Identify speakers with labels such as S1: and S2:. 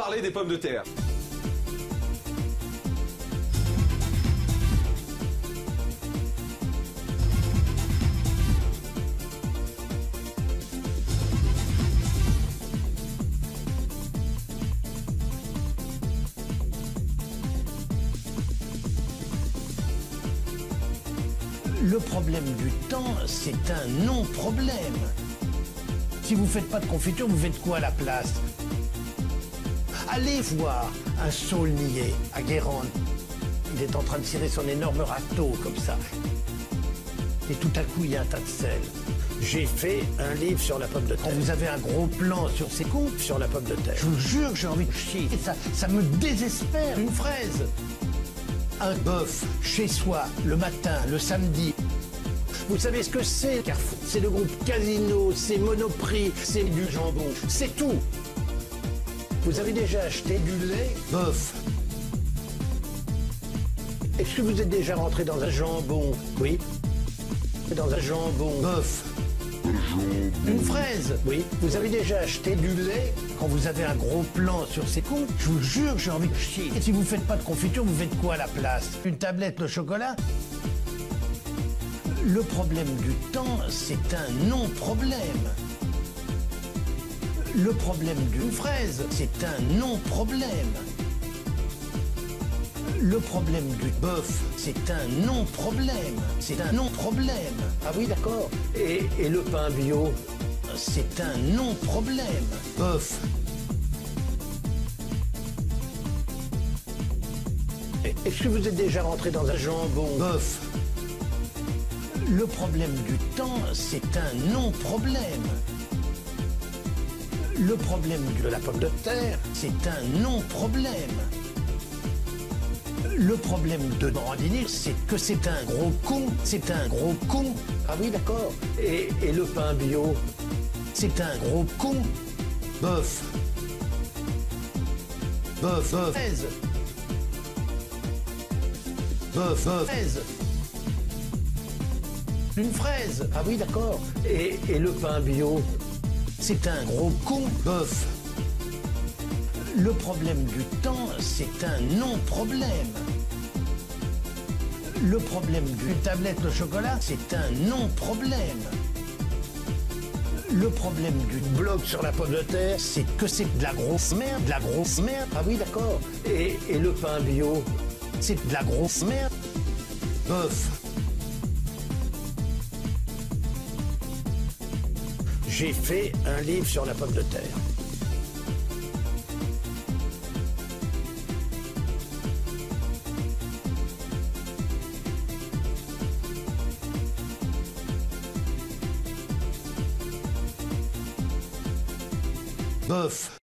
S1: parler des pommes de terre.
S2: Le problème du temps, c'est un non-problème. Si vous ne faites pas de confiture, vous faites quoi à la place? Allez voir un saulnier à Guérande. Il est en train de tirer son énorme râteau comme ça. Et tout à coup, il y a un tas de sel. J'ai fait un livre sur la pomme de terre. Quand vous avez un gros plan sur ces coupes, sur la pomme de terre, je vous jure que j'ai envie de chier. Ça me désespère. Une fraise. Un bœuf chez soi, le matin, le samedi. Vous savez ce que c'est, Carrefour? C'est le groupe Casino, c'est Monoprix, c'est du jambon, c'est tout. Vous avez déjà acheté du lait bœuf? Est-ce que vous êtes déjà rentré dans un jambon? Oui. Dans un jambon bœuf. Une fraise? Oui. Vous avez déjà acheté du lait? Quand vous avez un gros plan sur ces comptes, je vous jure que j'ai envie de chier. Et si vous faites pas de confiture, vous faites quoi à la place? Une tablette de chocolat? Le problème du temps, c'est un non-problème. Le problème d'une fraise, c'est un non-problème. Le problème du bœuf, c'est un non-problème. C'est un non-problème. Ah oui, d'accord. Et le pain bio, c'est un non-problème. Bœuf. Est-ce que vous êtes déjà rentré dans un jambon bœuf? Le problème du temps, c'est un non-problème. Le problème de la pomme de terre, c'est un non-problème. Le problème de Brandini, c'est que c'est un gros con. C'est un gros con. Ah oui, d'accord. Et le pain bio, c'est un gros con. Bœuf. Bœuf, bœuf. Fraise. Bœuf, bœuf. Fraise. Une fraise. Ah oui, d'accord. Et le pain bio, c'est un gros con. Bœuf. Le problème du temps, c'est un non-problème. Le problème d'une tablette de chocolat, c'est un non-problème. Le problème du blog sur la pomme de terre, c'est que c'est de la grosse merde, de la grosse merde. Ah oui, d'accord. Et le pain bio, c'est de la grosse merde. Bœuf. J'ai fait un livre sur la pomme de terre. Bœuf.